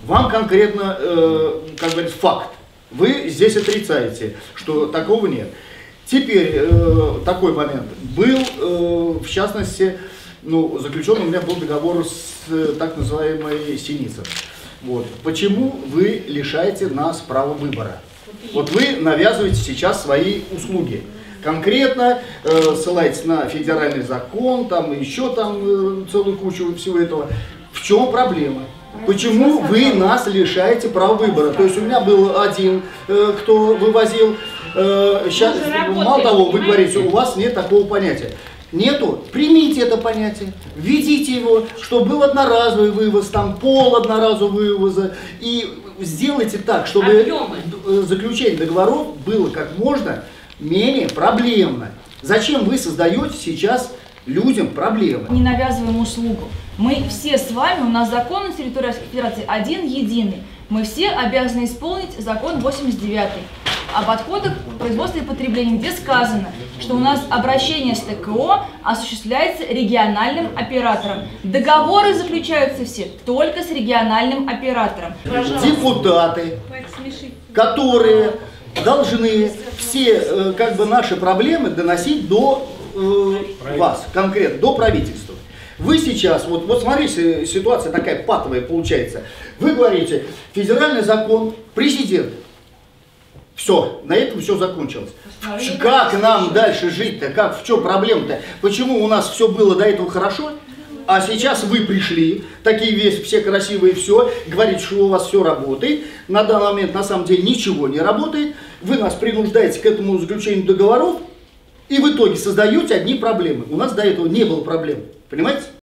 Вам конкретно, как говорится, факт. Вы здесь отрицаете, что такого нет. Теперь такой момент. Был, в частности, заключен у меня был договор с так называемой Синицей. Вот. Почему вы лишаете нас права выбора? Вот вы навязываете сейчас свои услуги. Конкретно ссылаетесь на федеральный закон, там еще там целую кучу всего этого. В чем проблема? Почему вы нас лишаете права выбора? То есть у меня был один, кто вывозил, сейчас, мало того, вы говорите, у вас нет такого понятия. Нету, примите это понятие, введите его, чтобы был одноразовый вывоз, там пол одноразового вывоза, и сделайте так, чтобы заключение договоров было как можно менее проблемно. Зачем вы создаете сейчас людям проблемы? Не навязываем услугу. Мы все с вами, у нас закон на территории Российской Федерации один единый. Мы все обязаны исполнить закон 89 об отходах производства и потребления, где сказано, что у нас обращение с ТКО осуществляется региональным оператором. Договоры заключаются все только с региональным оператором. Депутаты, которые должны все наши проблемы доносить до вас, конкретно, до правительства. Вы сейчас, вот смотрите, ситуация такая патовая получается. Вы говорите, федеральный закон, президент. Все, на этом все закончилось. Как нам дальше жить-то? В чем проблема-то? Почему у нас все было до этого хорошо, а сейчас вы пришли, такие все красивые, все, говорите, что у вас все работает. На данный момент на самом деле ничего не работает. Вы нас принуждаете к этому заключению договоров, и в итоге создаете одни проблемы. У нас до этого не было проблем. Понимаете?